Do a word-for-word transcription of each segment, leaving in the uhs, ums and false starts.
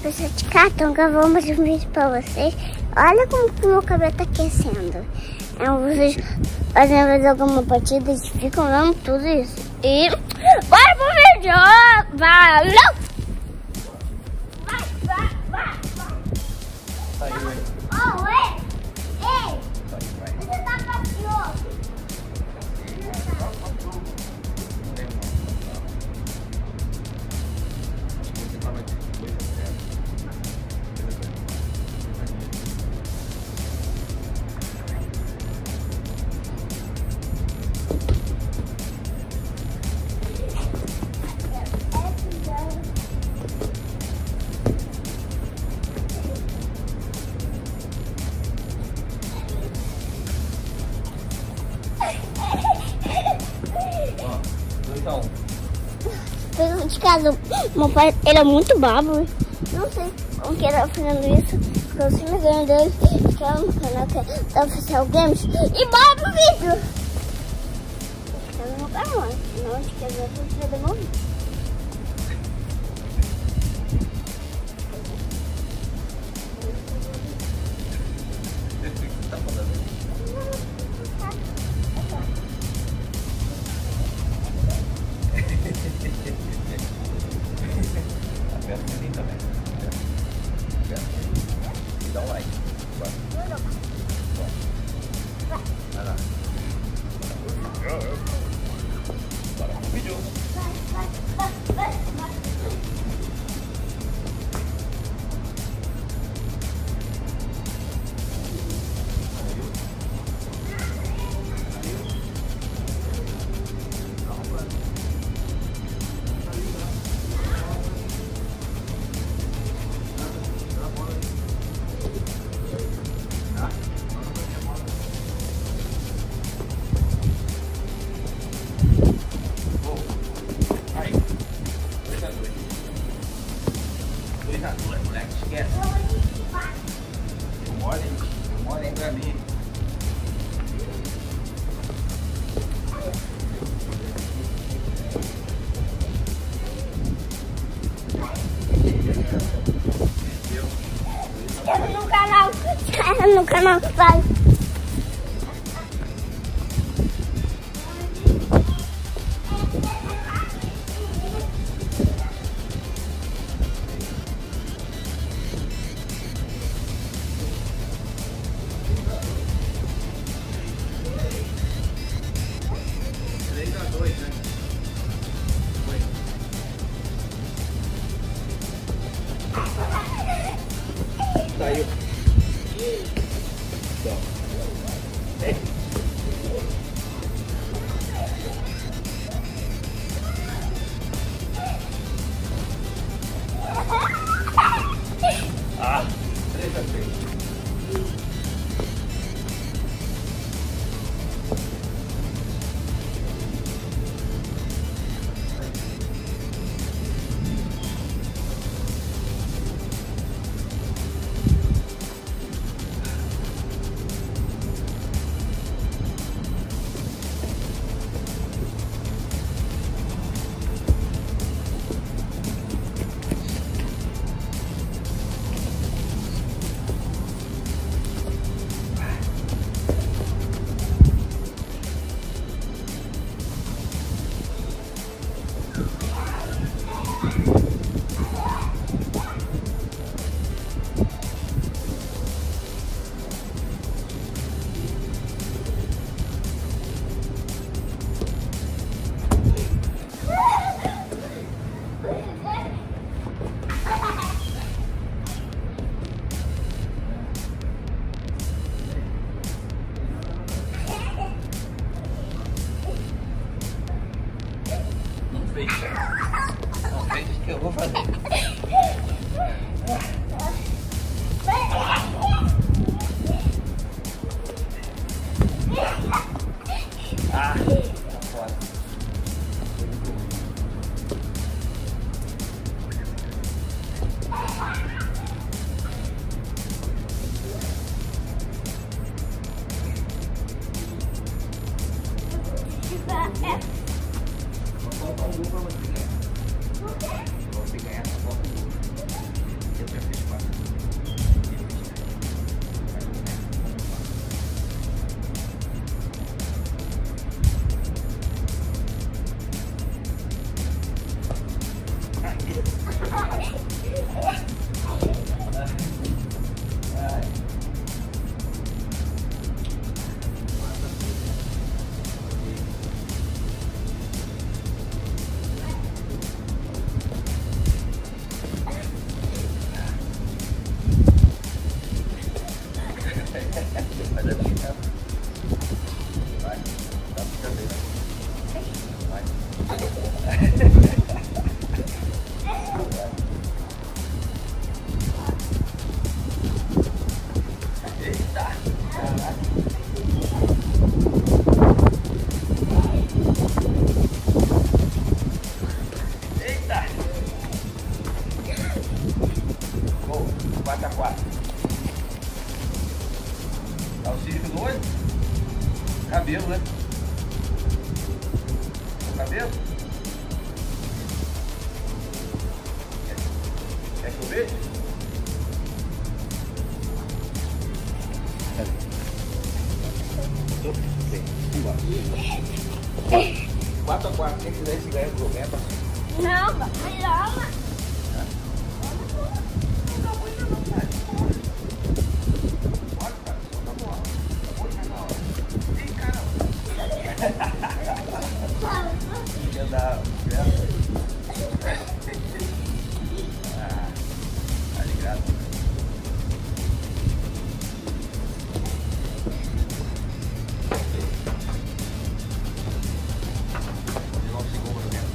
pessoal de cá, então gravando mais um vídeo pra vocês. Olha como que o meu cabelo tá aquecendo. É, vocês fazem vezes alguma partida, eles ficam vendo tudo isso. E bora pro vídeo! Valeu! Vai, vai, vai, vai! Oh, ei! Ei! Você tá passeando? Pessoal de casa, meu pai, ele é muito bravo. Não sei como que ele tá fazendo isso. Porque eu se me engano dele, que é no canal que é da Oficial Games. E bora pro vídeo! Eu não quero mais, senão a gente quer ver tudo que vai demorar. Dá um like. Bora. Vai lá. Bora pro vídeo. Moleque, esquece. Mole, mole pra mim. Inscreva no canal, inscreva no canal, vai. Saiu. Ah, três a três. Não fez o que eu vou fazer. Ah, tá fora. Vou colocar um gol pra você ganhar. Você ganhar, só coloca um gol. quatro a quatro. Auxílio no olho? Cabelo, né? O cabelo? Quer, quer que eu veja? quatro a quatro, quem quiser esse ganha o jogo, é pra... Não, vai lá. Ia dar... Ah, tá ligado? Vou um segundo mesmo.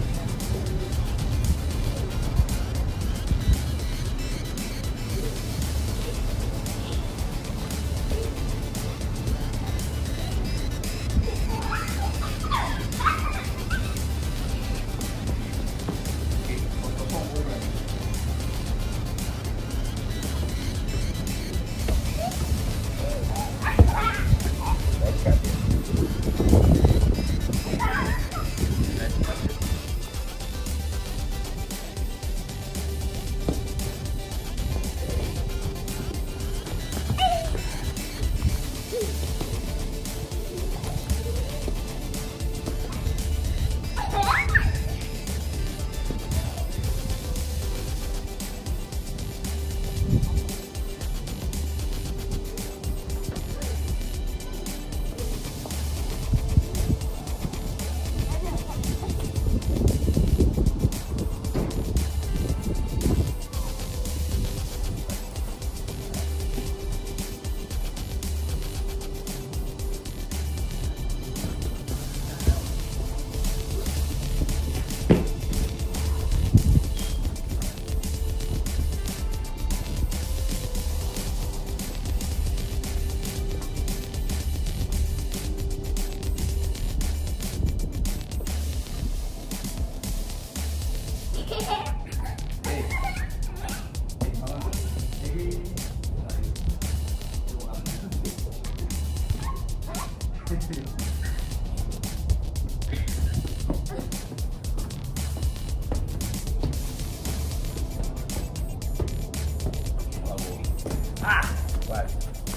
Ah, vai.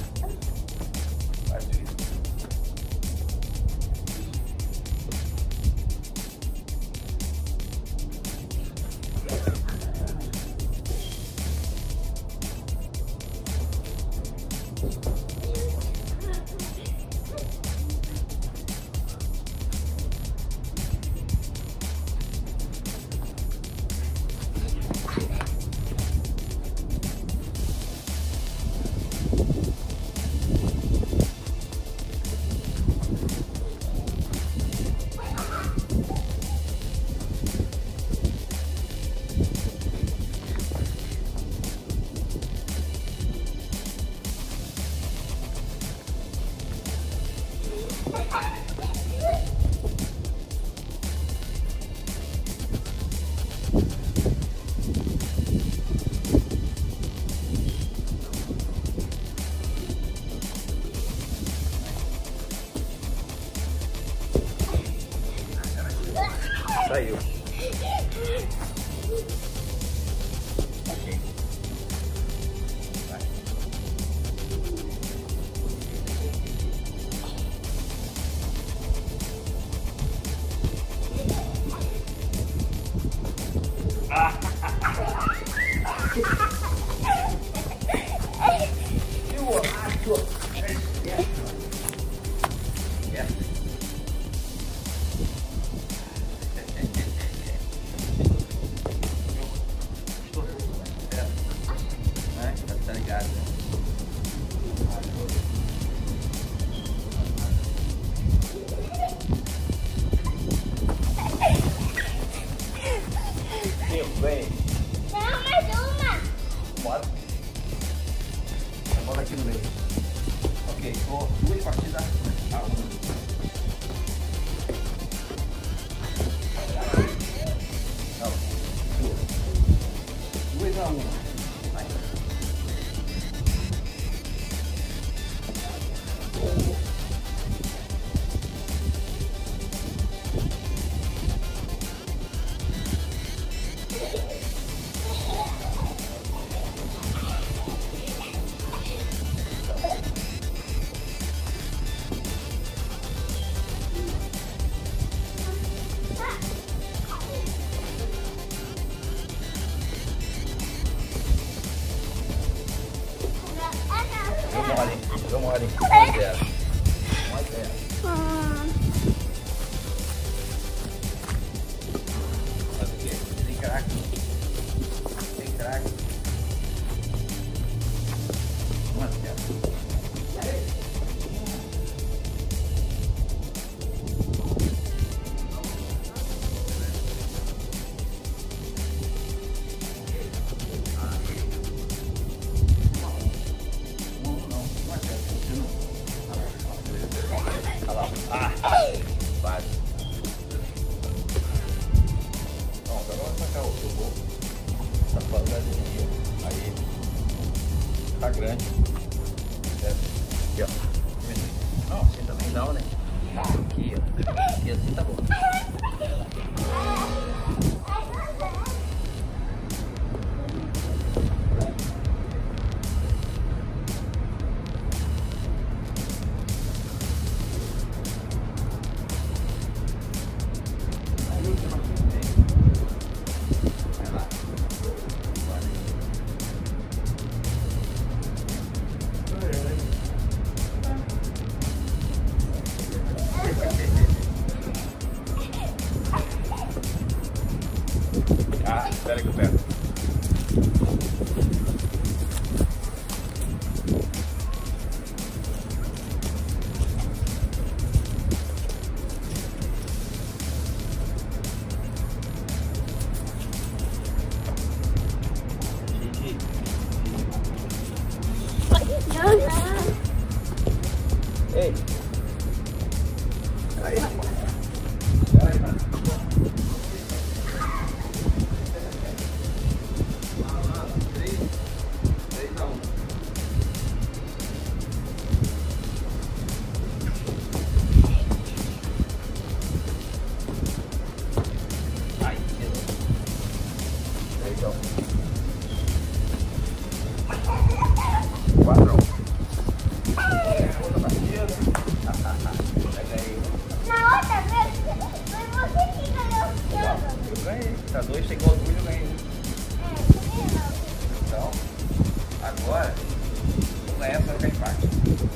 Vai, filho. Saiu. Ok. Vai. Ah! um. Vai. Eu mole, eu mole. um a zero. um a zero. Faz o quê? Tem crack. Tem crack. um a zero. Ah, quase. Não, agora vai sacar o seu gol. Tá fazendo aqui. Aí. Tá grande. Aqui, ó. Não, assim também não, né? Aqui, ó. Aqui assim tá bom. Ah, espera que eu pego. Ei! Aí, rapaz. Aí, mano. Quatro. Outra partida. Pega aí. Na outra vez, foi você que ganhou. Eu ganhei. Tá dois, tem igual tudo, eu ganhei. Então, agora, vou ganhar para ficar empate.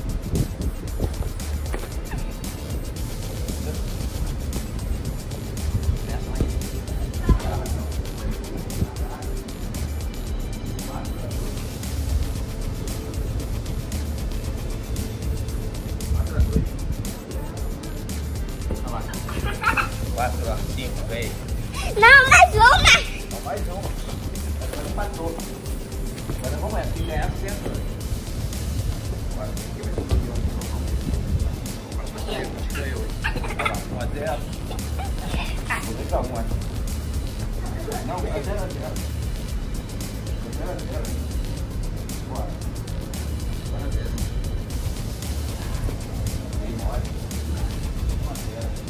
Quatro, ó, cinco, vem. Não, mais uma. Não, mais uma. Agora empatou. Agora vamos lá, se ganhar, senta. Agora, aqui vai ser o que ganhou. Olha lá, um a zero. Vou deixar um aqui. Não, a zero a zero. zero a zero. Bora. Bora a zero. Bem mole. um a zero.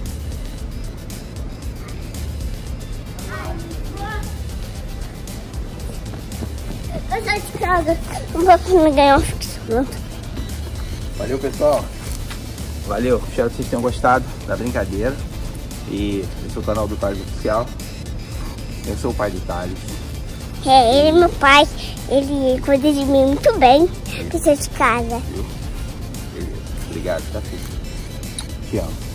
Eu só de casa, não vou conseguir ganhar um fixamento. Valeu, pessoal. Valeu. Espero que vocês tenham gostado da brincadeira. E esse é o canal do Thales Oficial. Eu sou o pai do Thales. É, ele é meu pai. Ele cuida de mim muito bem. Precisa de casa. Beleza. Obrigado, tá filho. Te amo.